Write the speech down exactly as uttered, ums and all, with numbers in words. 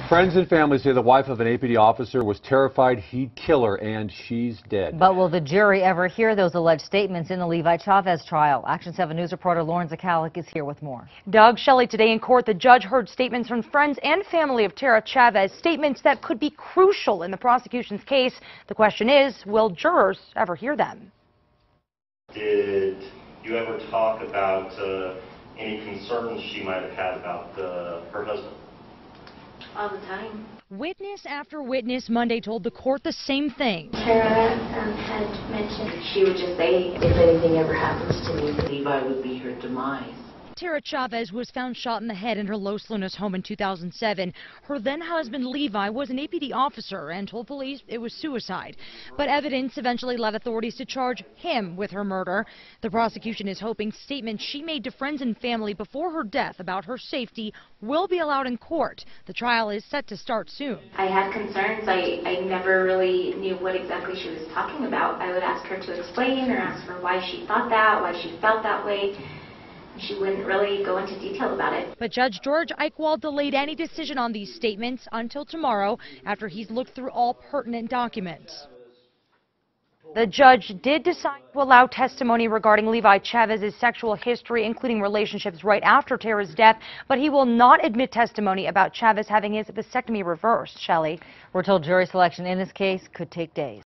Friends and family say the wife of an A P D officer was terrified he'd kill her, and she's dead. But will the jury ever hear those alleged statements in the Levi Chavez trial? Action seven News reporter Lauren Zakalik is here with more. Doug, Shelley, today in court, the judge heard statements from friends and family of Tara Chavez, statements that could be crucial in the prosecution's case. The question is, will jurors ever hear them? Did you ever talk about uh, any concerns she might have had about uh, her husband? All the time. Witness after witness Monday told the court the same thing. Tara um, had mentioned she would just say, if anything ever happens to me, Levi would be her demise. Tara Chavez was found shot in the head in her Los Lunas home in two thousand seven. Her then-husband Levi was an A P D officer and told police it was suicide. But evidence eventually led authorities to charge him with her murder. The prosecution is hoping statements she made to friends and family before her death about her safety will be allowed in court. The trial is set to start soon. I had concerns. I, I never really knew what exactly she was talking about. I would ask her to explain or ask her why she thought that, why she felt that way. She wouldn't really go into detail about it. But Judge George Eichwald delayed any decision on these statements until tomorrow after he's looked through all pertinent documents. The judge did decide to allow testimony regarding Levi Chavez's sexual history, including relationships right after Tara's death, but he will not admit testimony about Chavez having his vasectomy reversed. Shelley. We're told jury selection in this case could take days.